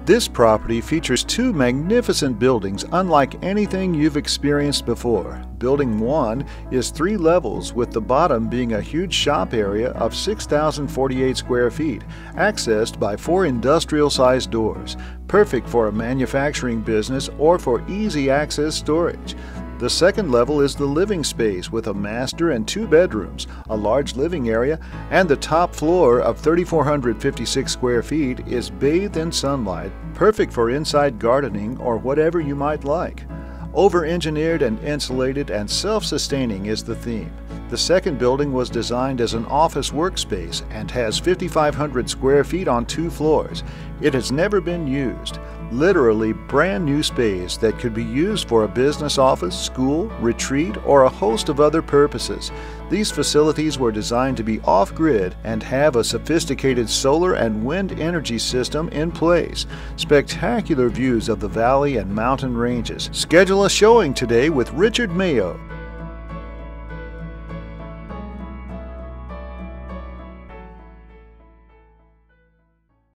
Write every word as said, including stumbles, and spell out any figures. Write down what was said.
This property features two magnificent buildings unlike anything you've experienced before. Building one is three levels, with the bottom being a huge shop area of six thousand forty-eight square feet, accessed by four industrial-sized doors, perfect for a manufacturing business or for easy access storage. The second level is the living space with a master and two bedrooms, a large living area, and the top floor of three thousand four hundred fifty-six square feet is bathed in sunlight, perfect for inside gardening or whatever you might like. Over-engineered and insulated and self-sustaining is the theme. The second building was designed as an office workspace and has five thousand five hundred square feet on two floors. It has never been used. Literally brand new space that could be used for a business office, school, retreat, or a host of other purposes. These facilities were designed to be off-grid and have a sophisticated solar and wind energy system in place. Spectacular views of the valley and mountain ranges. Schedule a showing today with Richard Mayo.